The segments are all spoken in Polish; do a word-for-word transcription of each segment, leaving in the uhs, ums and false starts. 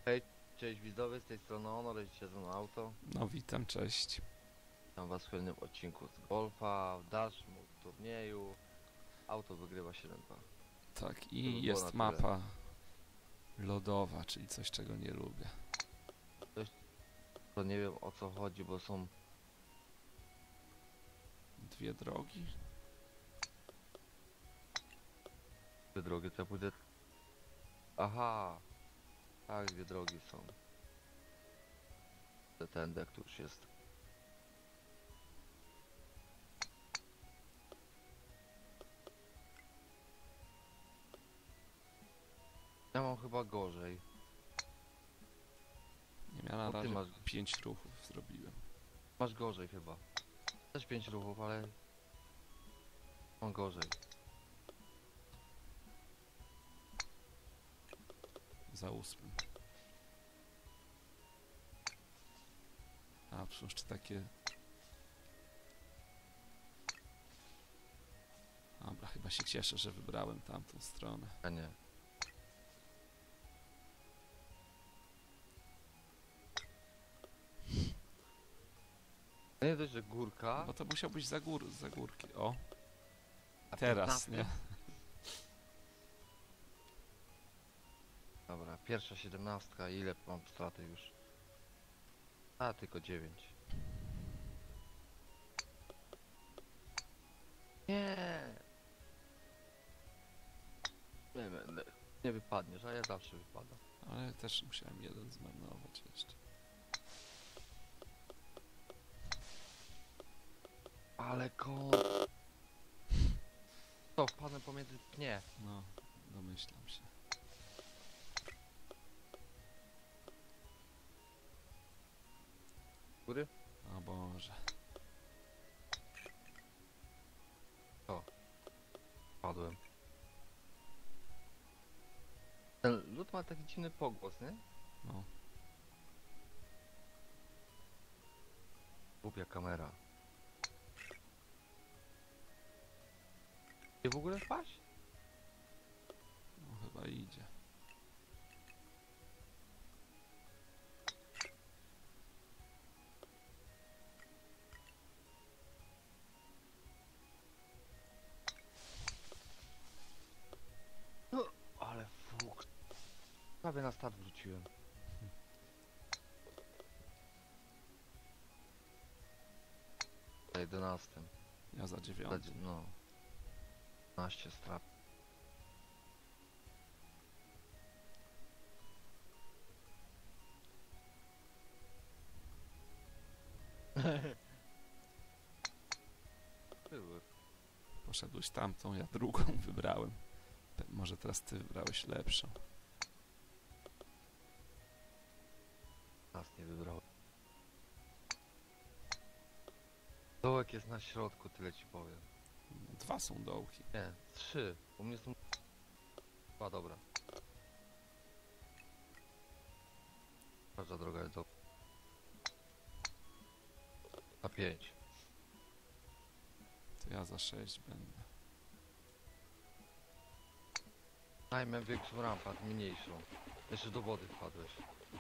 Hej, cześć widzowie, z tej strony Honor, siedzę na auto. No witam, cześć. Witam was w kolejnym odcinku z golfa, w dalszym turnieju. Auto wygrywa siedem dwa. Tak, i jest mapa lodowa, czyli coś, czego nie lubię. Coś, to nie wiem o co chodzi, bo są dwie drogi. dwie drogi, to ja pójdę... Aha! Tak, dwie drogi są. Ten dek tu już jest. Ja mam chyba gorzej. Nie miałem na O, ty razie masz... pięć ruchów zrobiłem. Masz gorzej chyba. Też pięć ruchów, ale... Mam gorzej. Za ósmym. A, przecież jeszcze takie... Dobra, chyba się cieszę, że wybrałem tamtą stronę. A nie. Nie dość, że górka. Bo to musiał być za, gór, za górki. O, A teraz, piętnasty? nie? Dobra, pierwsza siedemnastka, ile mam straty już? A, tylko dziewięć. Nie. Nie będę. Nie wypadniesz, a ja zawsze wypadam. Ale też musiałem jeden zmarnować jeszcze. Ale ko... To wpadnę pomiędzy... Nie. No, domyślam się. Góry? O Boże. O. Padłem. Ten lód ma taki dziwny pogłos, nie? No. Głupia kamera. Nie w ogóle wpaść? No chyba idzie. No, ale fuk. Prawie na start wróciłem. Na jedenastym. Ja za dziewiątym. No. piętnaście strat. Były. Poszedłeś tamtą, ja drugą wybrałem. Pe- Może teraz ty wybrałeś lepszą. Nas nie wybrał. Dołek jest na środku, tyle ci powiem. Dwa są dołki. Nie, trzy. U mnie są... A dobra. Każda droga jest do... Na pięć. To ja za sześć będę. Najmę większą rampę, a ty mniejszą. Jeszcze do wody wpadłeś.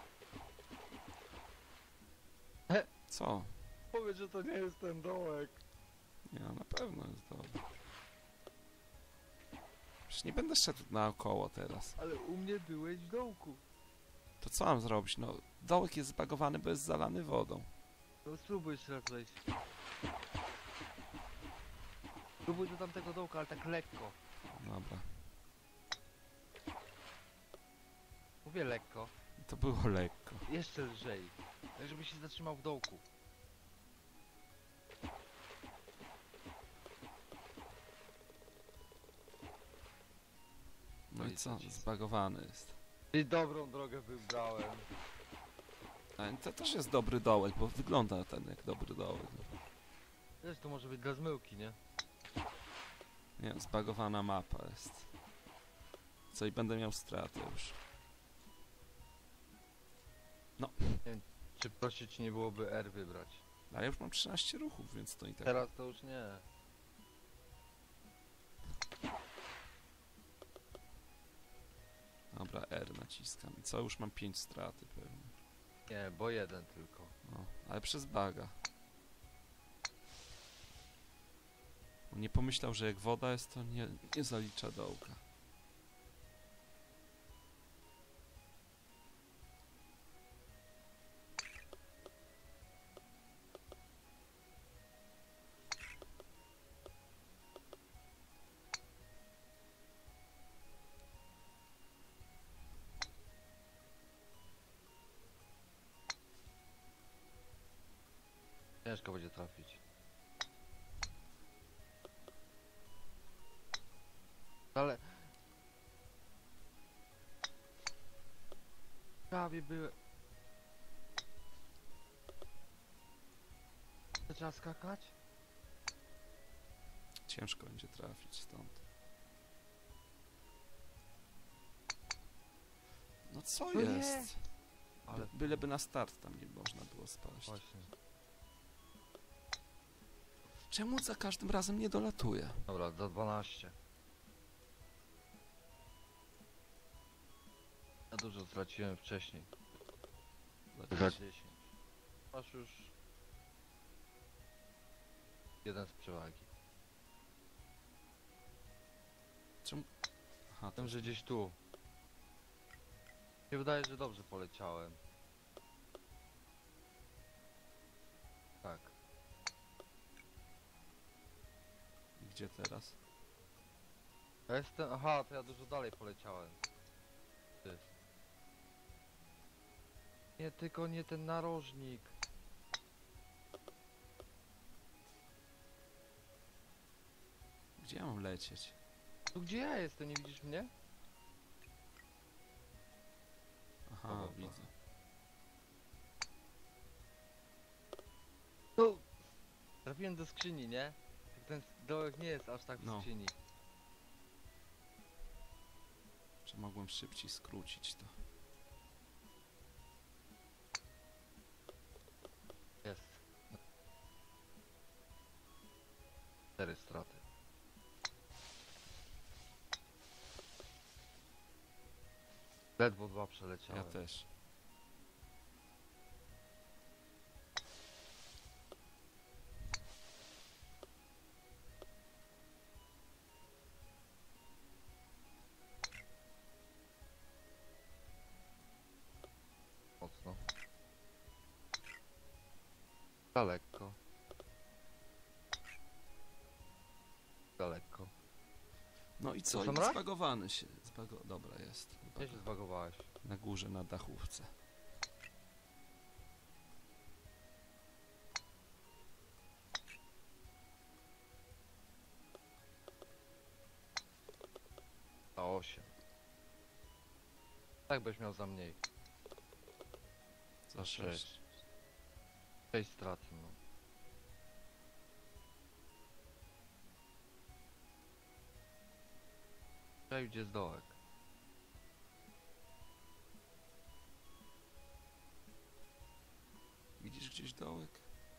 Co? Powiedz, że to nie jest ten dołek. Nie, no, na pewno jest dobry. Przecież nie będę szedł naokoło teraz. Ale u mnie byłeś w dołku. To co mam zrobić? No, dołek jest zbagowany, bo jest zalany wodą. No spróbuj jeszcze raz wejść. Spróbuj do tamtego dołka, ale tak lekko. Dobra. Mówię lekko. To było lekko. Jeszcze lżej. Tak żeby się zatrzymał w dołku. No i co? Zbagowany jest. I dobrą drogę wybrałem. A to też jest dobry dołek, bo wygląda ten jak dobry dołek. Wiesz, to może być dla zmyłki, nie? Nie, zbagowana mapa jest. Co i będę miał stratę już. No. Nie wiem, czy prościej ci nie byłoby R wybrać. A ja już mam trzynaście ruchów, więc to i tak... Teraz to już nie. Dobra, R na naciskam. I co, już mam pięć straty pewnie. Nie, bo jeden tylko. No, ale przez baga. Nie pomyślał, że jak woda jest, to nie, nie zalicza dołka. Ciężko będzie trafić. Ale... Prawie były... To trzeba skakać? Ciężko będzie trafić stąd. No co No nie. jest? Ale... By, byleby na start tam nie można było spaść. Właśnie. Czemu za każdym razem nie dolatuje? Dobra, za dwanaście. Ja dużo straciłem wcześniej. Za dziesięć. Masz już... jeden z przewagi. Czemu? Aha, to Wiem, że gdzieś tu. Mi się wydaje, że dobrze poleciałem. Tak. gdzie teraz? Ja jestem... Aha, to ja dużo dalej poleciałem. Ty. Nie, tylko nie ten narożnik. Gdzie ja mam lecieć? Tu gdzie ja jestem, nie widzisz mnie? Aha, Dobra. widzę. No! Trafiłem do skrzyni, nie? Ten dołek nie jest aż tak w No. skrzyni. Czy mogłem szybciej skrócić to? Jest. Cztery straty. Ledwo dwa przeleciałem. Ja też. Mocno. Za lekko. Za lekko. No i co? To I sam raz? zbagowany się. Zbago... Dobra, jest. Gdzie się zbagowałeś? Na górze, na dachówce. Za osiem. Tak byś miał za mniej. Za sześć. sześć. sześć strat, no. Tutaj gdzie jest dołek. Widzisz gdzieś dołek?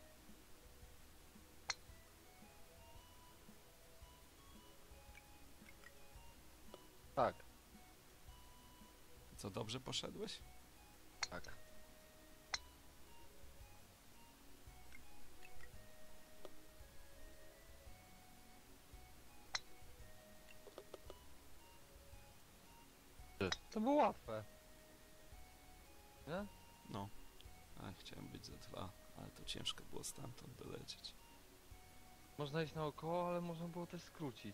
Tak, Co, dobrze poszedłeś? tak. To było łatwe. Nie? No. A, chciałem być za dwa, ale to ciężko było stamtąd dolecieć. Można iść naokoło, ale można było też skrócić.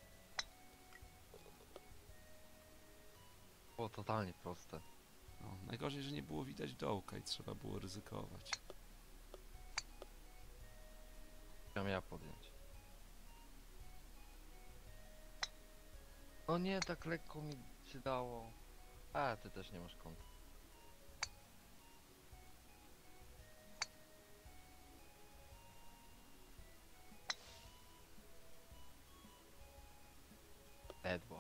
Było totalnie proste. No, najgorzej, że nie było widać dołka i trzeba było ryzykować. Chciałem ja podjąć. O nie, tak lekko mi się dało. A, ty też nie masz konta. Ledwo.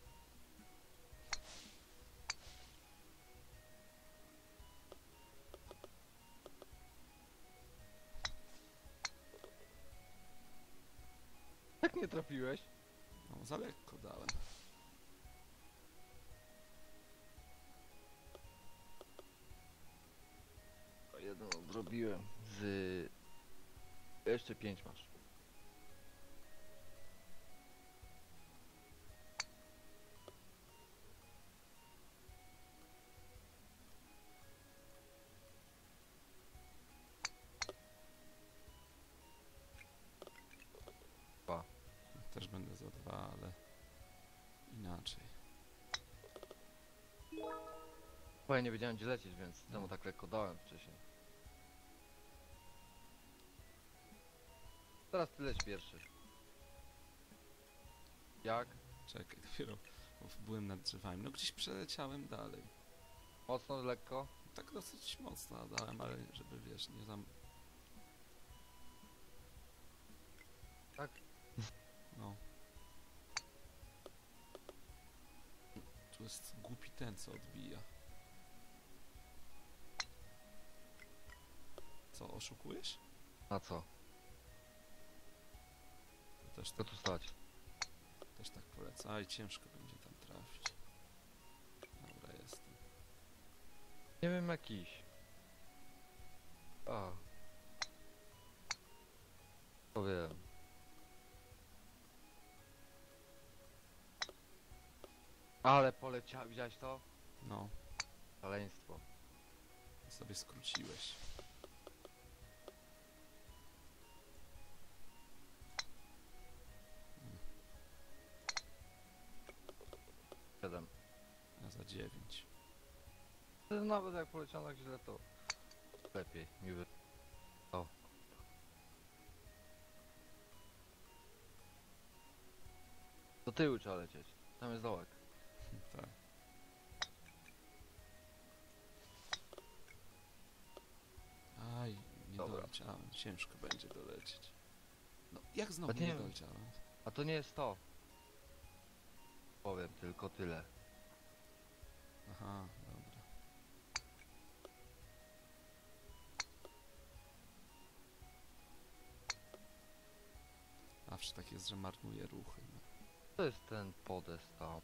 Jak nie trafiłeś? No, za lekko dałem. Jeden odrobiłem. Z... Jeszcze pięć masz. Dwa. Też będę za dwa, ale inaczej. Bo ja nie wiedziałem gdzie lecieć, więc temu tak lekko dałem wcześniej. Teraz ty leć pierwszy. Jak? Czekaj, dopiero byłem nad drzewami. No gdzieś przeleciałem dalej. Mocno, lekko? Tak dosyć mocno dałem, ale żeby wiesz, nie zam... Tak? No. Tu jest głupi ten, co odbija. Co, oszukujesz? Na co? To też Co tak, tu stać? też tak polecam. Aj, ciężko będzie tam trafić. Dobra, jestem. Nie wiem, jakiś. A. To wiem. Ale poleciał, widziałeś to? No, Szaleństwo. sobie skróciłeś. Siedem. Ja za dziewięć. Nawet jak poleciał tak źle, to lepiej mi wy... O. Do tyłu trzeba lecieć. Tam jest dołek. Tak. Aj, nie Dobra. doleciałem. Ciężko będzie dolecieć. No, jak znowu A nie nie wiem. doleciałem? A to nie jest to. Powiem tylko tyle. Aha, dobra. Zawsze tak jest, że marnuje ruchy. No. To jest ten podest tam.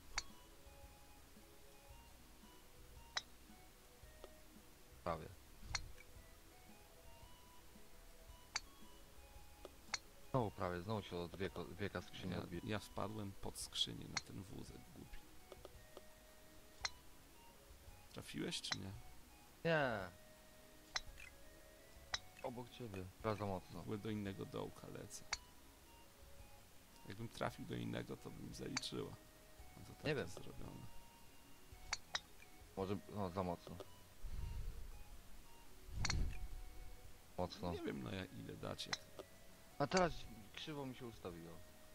Prawie. Znowu prawie, znowu się od wieka, wieka skrzynia Ja, odbije. ja wpadłem pod skrzynię na ten wózek głupi. Trafiłeś czy nie? Nie. Obok ciebie. Teraz za mocno. W ogóle do innego dołka lecę. Jakbym trafił do innego, to bym zaliczyła. No to tak Nie wiem. jest zrobione. Może, no za mocno. Mocno. Nie wiem, no ja ile dać. Jak... A teraz krzywo mi się ustawiło.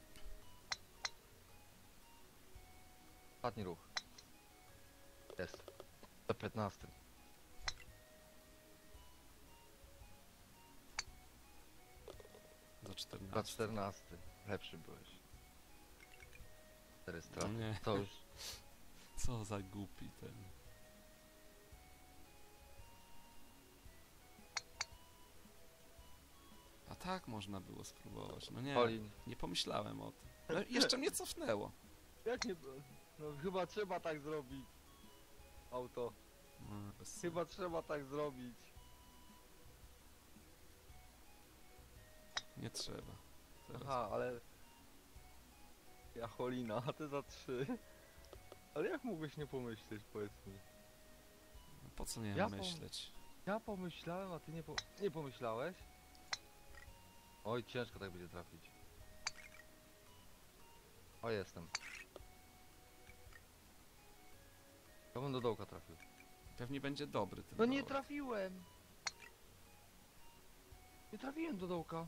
Ostatni ruch. Jest. Za piętnastym. Za Za czternastym. czternastym. Lepszy byłeś. Cztery No straty. nie, To już. co za głupi ten. A tak można było spróbować. No nie, Colin. nie pomyślałem o tym. No, jeszcze mnie cofnęło. Jak nie... No chyba trzeba tak zrobić. Auto. No, bez... Chyba trzeba tak zrobić. Nie trzeba. Teraz. Aha, ale... Ja Holina, a ty za trzy. Ale jak mógłbyś nie pomyśleć, powiedz mi? No, po co nie Ja myśleć? Ja pomyślałem, a ty nie, po... nie pomyślałeś? Oj, ciężko tak będzie trafić. O, jestem. Ja bym do dołka trafił. Pewnie będzie dobry ten No nie dołek. trafiłem! Nie trafiłem do dołka.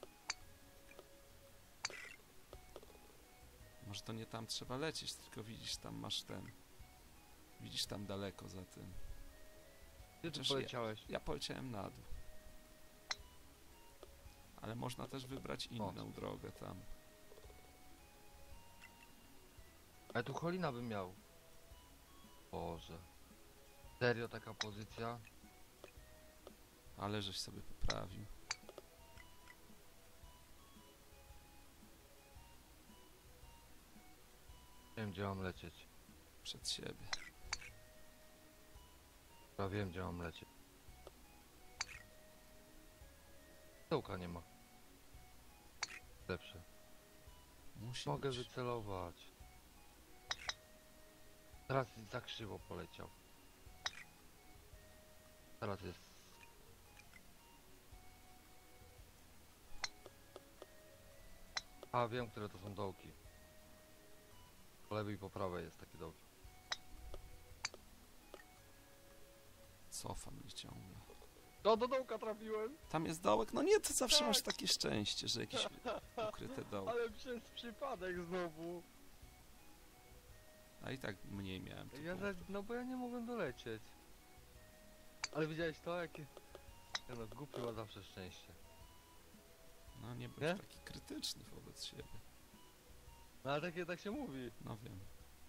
Może to nie tam trzeba lecieć, tylko widzisz, tam masz ten... Widzisz tam daleko za tym. Gdzie ty Chociaż poleciałeś? Ja poleciałem na dół. Ale można też wybrać inną drogę tam. A ja tu Holina bym miał. Boże. Serio taka pozycja? Ale żeś sobie poprawił. Nie wiem, gdzie mam lecieć. Przed siebie. Ja wiem, gdzie mam lecieć. Dołka nie ma. Lepsze. Musi Mogę być. wycelować. Teraz za krzywo poleciał. Teraz jest. A wiem, które to są dołki. Po lewej i po prawej jest takie dołki. Cofa mnie ciągle. No do dołka trafiłem! Tam jest dołek? No nie, ty zawsze Tak. masz takie szczęście, że jakieś ukryte dołki. Ale przez przypadek znowu. A i tak mniej miałem tu Ja za, punktów. no bo ja nie mogłem dolecieć. Ale widziałeś to? Jakie... Nie no, głupi ma zawsze szczęście. No nie bądź Nie? taki krytyczny wobec siebie. No ale takie tak się mówi. No wiem.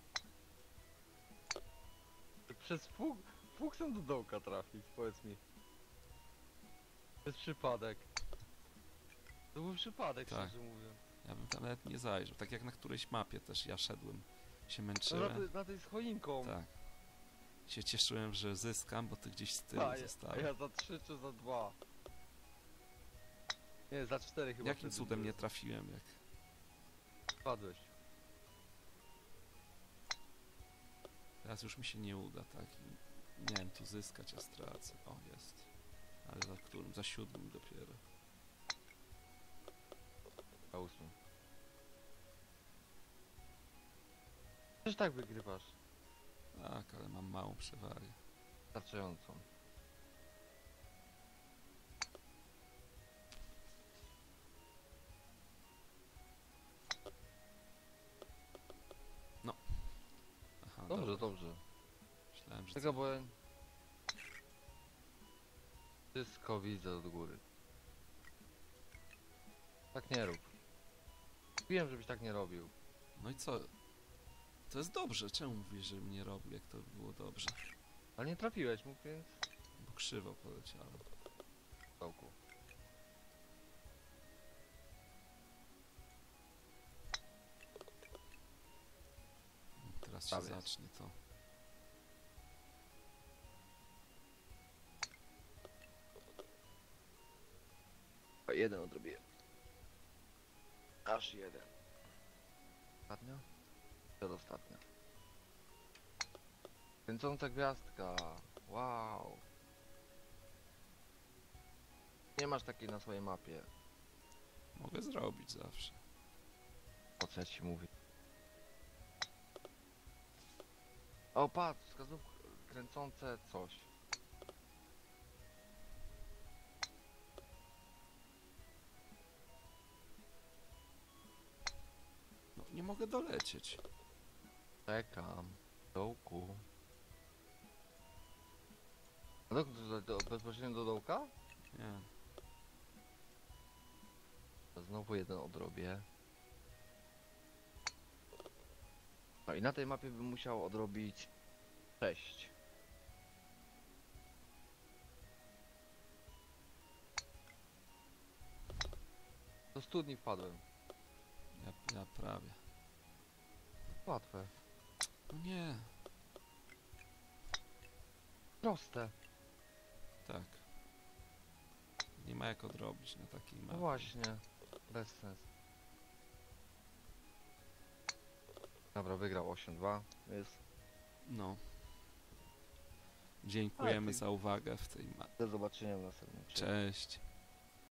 Przez fuk... fuksem do dołka trafić, powiedz mi. Przez przypadek. To był przypadek, Tak. szczerze mówiąc. Ja bym tam nawet nie zajrzał. Tak jak na którejś mapie też ja szedłem, się No na, męczyłem. tej- na tej z choinką. Tak. Się cieszyłem, że zyskam, bo ty gdzieś z tyłu A, ja, a zostałeś. ja za trzy czy za dwa? Nie, za cztery chyba. Jakim wtedy cudem nie były. trafiłem, jak... Padłeś. Teraz już mi się nie uda, tak? I miałem tu zyskać, a stracę. O, jest. Ale za którym? Za siódmym dopiero. A ósmy. Też tak wygrywasz. Tak, ale mam małą przewagę. Wystarczającą. Aha, Dobrze, dobra. dobrze. Myślałem, że Czego, bo ja... Wszystko widzę od góry. Tak nie rób. Wiem, żebyś tak nie robił. No i co? To jest dobrze. Czemu mówisz, żebym nie robił, jak to było dobrze? Ale nie trafiłeś mu, więc... Bo krzywo poleciało. w dołku. Teraz się Tak jest. zacznie to. A jeden odrobię. Aż jeden. Ostatnio? Przedostatnia. Kręcąca gwiazdka. Wow. Nie masz takiej na swojej mapie. Mogę zrobić zawsze. Po co ja ci mówię? O, patrz, wskazówka kręcące coś. No, nie mogę dolecieć. Czekam. W dołku. A do, do, do, bezpośrednio do dołka? Nie. Znowu jeden odrobię. No i na tej mapie bym musiał odrobić sześć. Do studni wpadłem. Ja, ja prawie. Łatwe. No nie. Proste. Tak. Nie ma jak odrobić na takiej mapie. No właśnie. Bez sens. Dobra, wygrał osiem dwa. Jest. No. Dziękujemy Ale ty- za uwagę w tej mapie. Do zobaczenia w następnym. Cześć.